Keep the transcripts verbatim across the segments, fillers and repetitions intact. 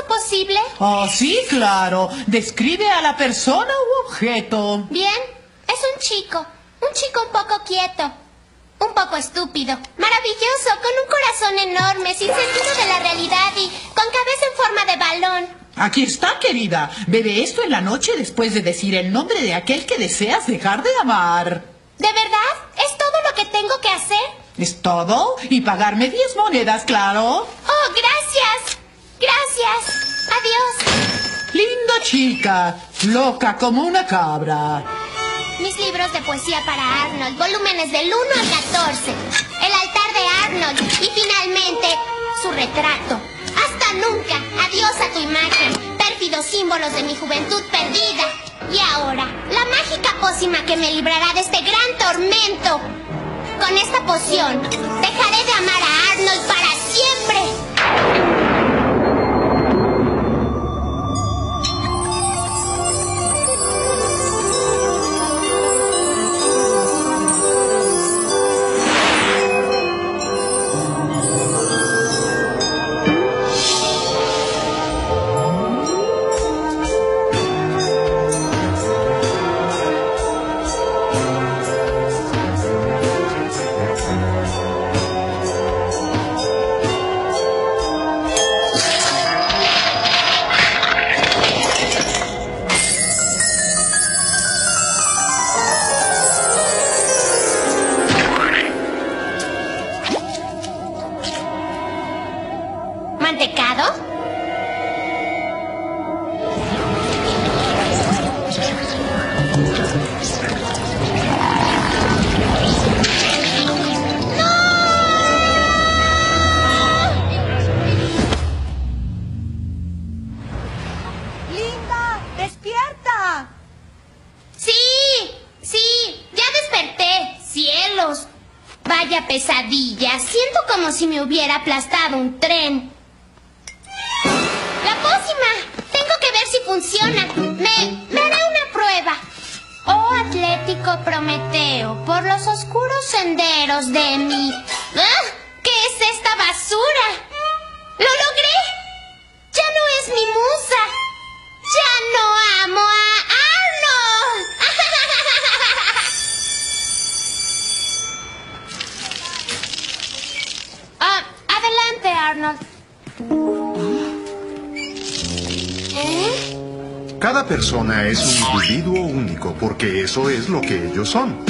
eso posible? Oh, sí, claro. Describe a la persona u objeto. Bien, es un chico. Un chico un poco quieto. Un poco estúpido. Maravilloso, con un corazón enorme, sin sentido de la realidad y con cabeza en forma de balón. Aquí está, querida. Bebe esto en la noche después de decir el nombre de aquel que deseas dejar de amar. ¿De verdad? ¿Es todo lo que tengo que hacer? ¿Es todo? Y pagarme diez monedas, claro. Oh, gracias. Gracias. Adiós. Linda chica. Loca como una cabra. Mis libros de poesía para Arnold, volúmenes del uno al catorce. El altar de Arnold. Y finalmente, su retrato. ¡Hasta nunca! Adiós a tu imagen. Pérfidos símbolos de mi juventud perdida. Y ahora, la mágica pócima que me librará de este gran tormento. Con esta poción, dejaré de amar a Arnold para siempre. ¿Mantecado? ¡Linda! ¡Despierta! Sí, sí, ya desperté. Cielos. Vaya pesadilla. Siento como si me hubiera aplastado un tren. ¡La pócima! Tengo que ver si funciona. Me, me haré una prueba. Oh, atlético Prometeo, por los oscuros senderos de mi... ¡Ah! ¿Qué es esta basura? ¡Lo logré! ¡Ya no es mi musa! ¡Ya no amo a Arnold! Ah, adelante, Arnold. ¿Eh? Cada persona es un individuo único, porque eso es lo que ellos son.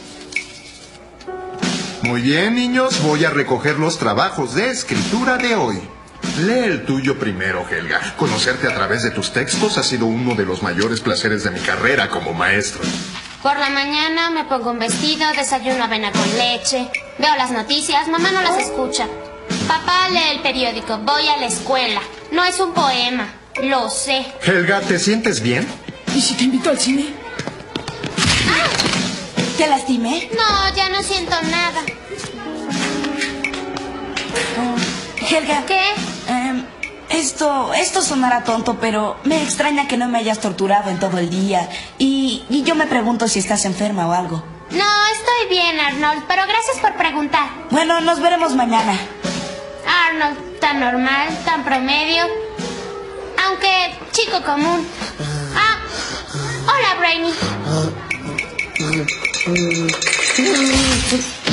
Muy bien, niños, voy a recoger los trabajos de escritura de hoy. Lee el tuyo primero, Helga. Conocerte a través de tus textos ha sido uno de los mayores placeres de mi carrera como maestro. Por la mañana me pongo un vestido, desayuno avena con leche, veo las noticias, mamá no las escucha. Papá lee el periódico, voy a la escuela. No es un poema, lo sé. Helga, ¿te sientes bien? ¿Y si te invito al cine? ¿Te lastimé? No, ya no siento nada. Oh, Helga. ¿Qué? Eh, esto, esto sonará tonto, pero me extraña que no me hayas torturado en todo el día. Y, y yo me pregunto si estás enferma o algo. No, estoy bien, Arnold, pero gracias por preguntar. Bueno, nos veremos mañana. Arnold, tan normal, tan promedio. Aunque chico común. Ah, hola, Brainy.